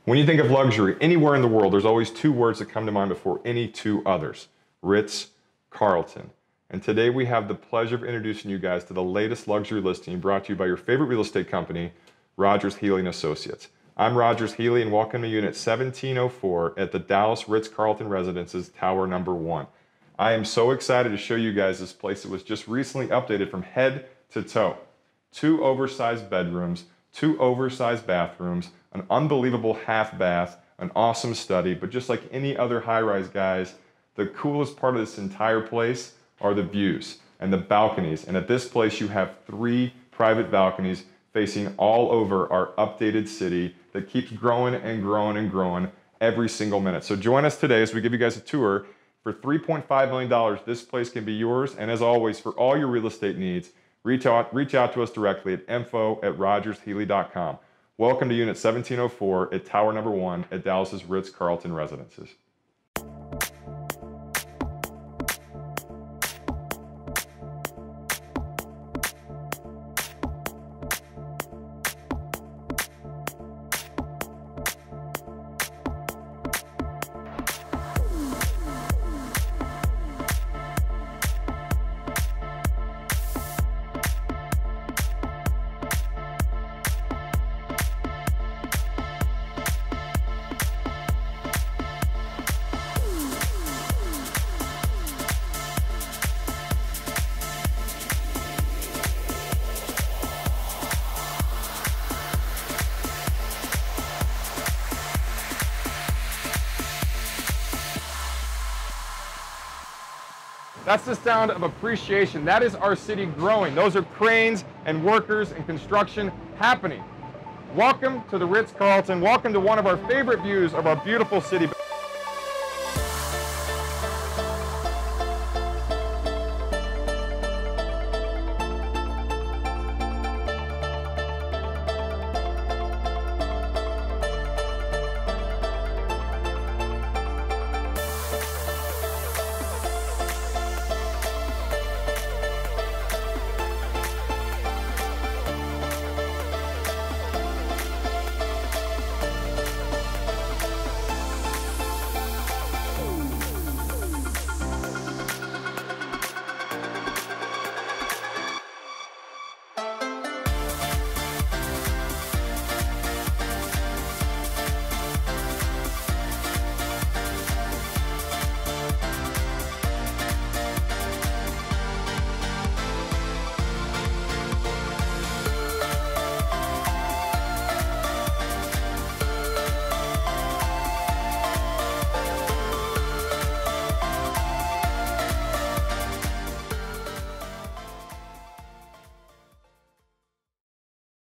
When you think of luxury anywhere in the world, there's always two words that come to mind before any two others: Ritz-Carlton. And today we have the pleasure of introducing you guys to the latest luxury listing brought to you by your favorite real estate company, Rogers, Healy & Associates. I'm Rogers Healy, and welcome to Unit 1704 at the Dallas Ritz-Carlton Residences, Tower Number 1. I am so excited to show you guys this place that was just recently updated from head to toe. 2 oversized bedrooms, 2 oversized bathrooms, an unbelievable half bath, an awesome study, but just like any other high-rise, guys, the coolest part of this entire place are the views and the balconies. And at this place you have 3 private balconies facing all over our updated city that keeps growing and growing and growing every single minute. So join us today as we give you guys a tour. For $3.5 million, this place can be yours. And as always, for all your real estate needs, reach out to us directly at info@rogershealy.com. Welcome to Unit 1704 at Tower Number 1 at Dallas's Ritz-Carlton Residences. That's the sound of appreciation. That is our city growing. Those are cranes and workers and construction happening. Welcome to the Ritz-Carlton. Welcome to one of our favorite views of our beautiful city.